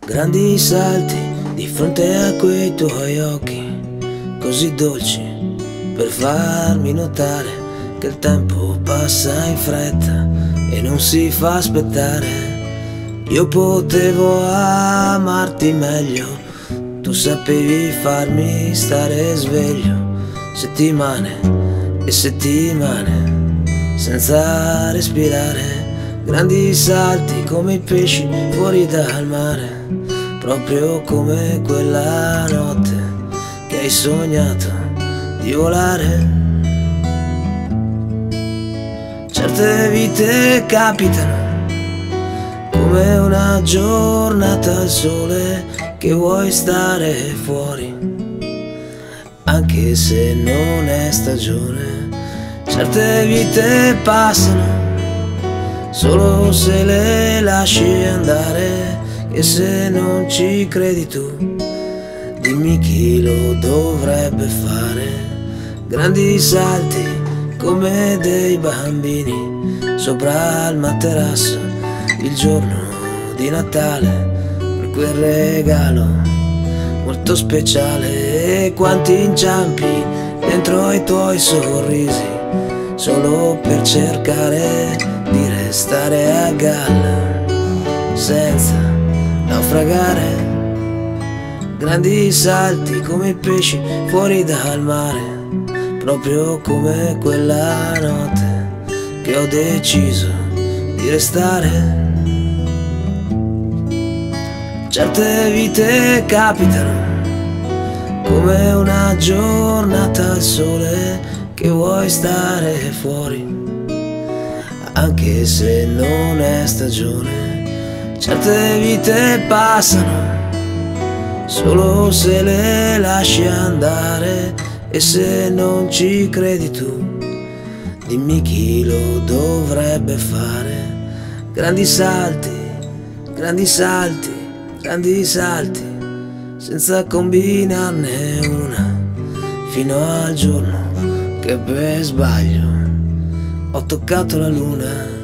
Grandi salti di fronte a quei tuoi occhi, così dolci per farmi notare che il tempo passa in fretta e non si fa aspettare. Io potevo amarti meglio, tu sapevi farmi stare sveglio, settimane e settimane senza respirare. Grandi salti come i pesci fuori dal mare, proprio come quella notte che hai sognato di volare. Certe vite capitano come una giornata al sole che vuoi stare fuori, anche se non è stagione. Certe vite passano solo se le lasci andare, e se non ci credi tu, dimmi chi lo dovrebbe fare. Grandi salti come dei bambini sopra il materasso il giorno di Natale, per quel regalo molto speciale. E quanti inciampi dentro ai tuoi sorrisi, solo per cercare di restare a galla senza naufragare. Grandi salti come i pesci fuori dal mare, proprio come quella notte che ho deciso di restare. Certe vite capitano come una giornata al sole che vuoi stare fuori, anche se non è stagione. Certe vite passano solo se le lasci andare, e se non ci credi tu, dimmi chi lo dovrebbe fare. Grandi salti, grandi salti, grandi salti, senza combinarne una, fino al giorno che per sbaglio ho toccato la luna.